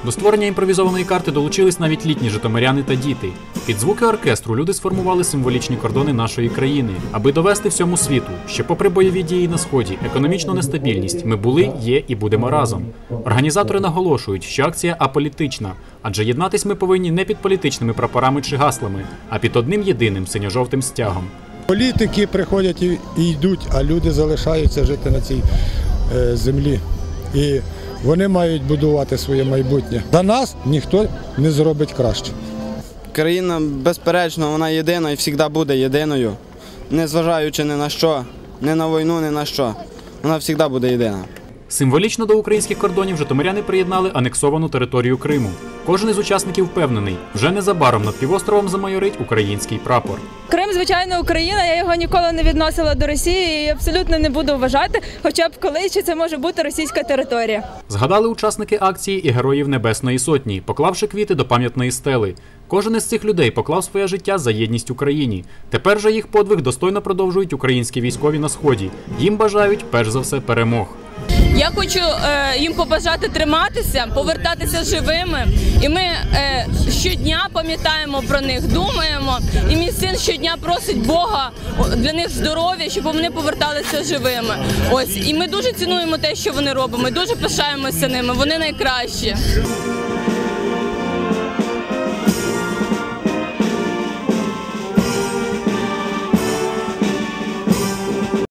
До створення імпровізованої карти долучились навіть літні житомиряни та діти. Під звуки оркестру люди сформували символічні кордони нашої країни, аби довести всьому світу, що попри бойові дії на Сході, економічну нестабільність, ми були, є і будемо разом. Організатори наголошують, що акція аполітична, адже єднатись ми повинні не під політичними прапорами чи гаслами, а під одним єдиним синьо-жовтим стягом. Політики приходять і йдуть, а люди залишаються жити на цій землі. І вони мають будувати своє майбутнє. За нас ніхто не зробить краще. Країна, безперечно, вона єдина і завжди буде єдиною. Незважаючи ні на що, ні на війну, ні на що. Вона завжди буде єдина. Символічно до українських кордонів житомиряни приєднали анексовану територію Криму. Кожен із учасників впевнений, вже незабаром над півостровом замайорить український прапор. Крим, звичайно, Україна, я його ніколи не відносила до Росії і абсолютно не буду вважати, хоча б колись, що це може бути російська територія. Згадали учасники акції і героїв Небесної Сотні, поклавши квіти до пам'ятної стели. Кожен із цих людей поклав своє життя за єдність Україні. Тепер же їх подвиг достойно продовжують українські військові на Сході. Їм бажають, перш за все, перемог. Я хочу їм побажати триматися, повертатися живими. І ми щодня пам'ятаємо про них, думаємо. І мій син щодня просить Бога для них здоров'я, щоб вони поверталися живими. Ось. І ми дуже цінуємо те, що вони роблять. Ми дуже пишаємося ними. Вони найкращі.